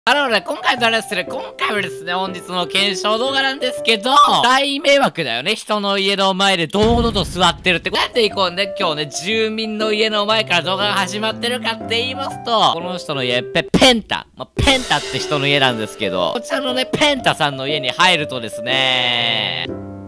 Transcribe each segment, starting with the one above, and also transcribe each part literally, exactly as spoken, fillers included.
あのね、今回のあれですね、今回はですね、本日の検証動画なんですけど、大迷惑だよね。人の家の前で堂々と座ってるって。なんでいこうね、今日ね、住民の家の前から動画が始まってるかって言いますと、この人の家、ペ、ペンタ。まあ、ペンタって人の家なんですけど、こちらのね、ペンタさんの家に入るとですね、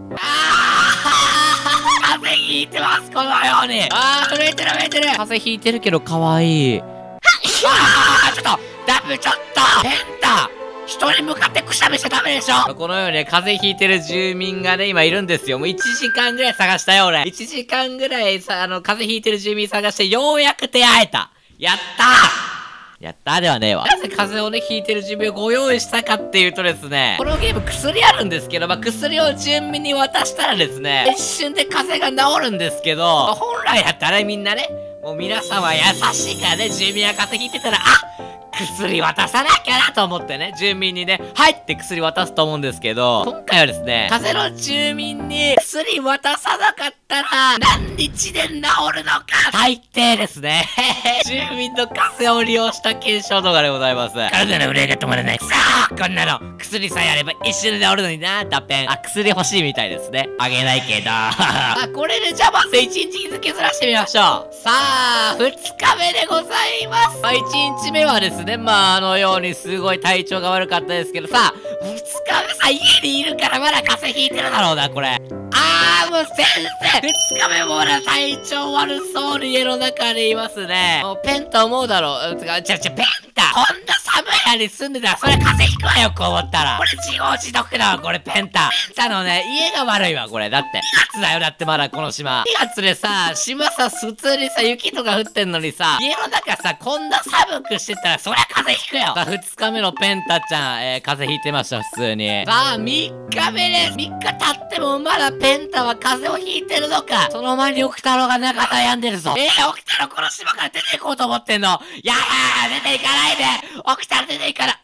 あー風邪ひいてます、このように。あー、震えてる震えてる。風邪ひいてるけど可愛い。あー、ちょっとダメちょっとペンタ人に向かってくしゃみしちゃダメでしょ。このようにね、風邪ひいてる住民がね、今いるんですよ。もういちじかんぐらい探したよ、俺。いちじかんぐらいさ、あの、風邪ひいてる住民探して、ようやく出会えた。やったーやったーではねえわ。なぜ風邪をね、ひいてる住民をご用意したかっていうとですね、このゲーム薬あるんですけど、まあ、薬を住民に渡したらですね、一瞬で風邪が治るんですけど、本来だったらみんなね、もう皆さんは優しいからね、住民が風邪ひいてたら、あ薬渡さなきゃなと思ってね、住民にね、入って薬渡すと思うんですけど、今回はですね、風邪の住民に薬渡さなかったら、何日で治るのか、最低ですね。住民の風邪を利用した検証動画でございます。体の憂いが止まらない。さあ、こんなの、薬さえあれば一瞬で治るのにな、ダッペン。あ、薬欲しいみたいですね。あげないけど。あ、これでじゃあまずいちにち日付ずらしてみましょう。さあ、ふつかめでございます。まあ、いちにちめはですね、まあ、あのようにすごい体調が悪かったですけどさ、ふつかめさ、家にいるからまだ風邪ひいてるだろうな、これ。あー、もう先生ふつかめもほら体調悪そうに家の中にいますね。もうペンタ思うだろう。つか、ちゃちゃ、ペンタこんな寒い部屋に住んでたらそれ風邪ひくわよ、こう思ったら。これ自業自得だわ、これペンタ。ペンタのね、家が悪いわ、これ。だって。にがつだよ、だってまだこの島。にがつでさ、島さ、普通にさ、雪とか降ってんのにさ、家の中さ、こんな寒くしてたらそりゃ風邪ひくよ。さあ、ふつかめのペンタちゃん、えー、風邪ひいてました、普通に。さあ、みっかめです。みっか経ってもまだペンタは風邪をひいてるのか。その前に沖太郎がなんか悩んでるぞ。えー、沖太郎この島から出ていこうと思ってんの。やだー、出ていかないで。沖太郎出ていかない。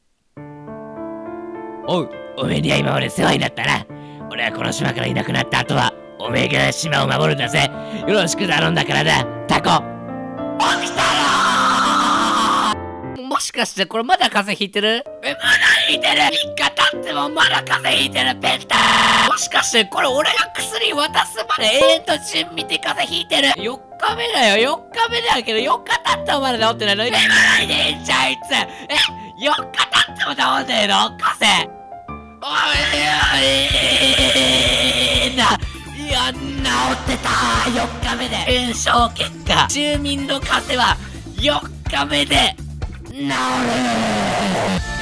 おう、おめえには今まで世話になったな。俺はこの島からいなくなった後は、おめえが島を守るんだぜ。よろしく頼んだからな、タコ。沖太郎もしかしてこれまだ風邪ひいてる？え、まだひいてる！ みっか経ってもまだ風邪ひいてる、ペンター！もしかしてこれ俺が薬渡すまで永遠と準備で風邪ひいてる！よっかめだよ、よっかめだけどよっか経ってもまだ治ってないのに寝ないでいいんじゃん、あいつ！え、よっか経っても治んねえの？風邪！おい、な、いや、治ってた！よっかめで検証結果、住民の風邪はよっかめで治る！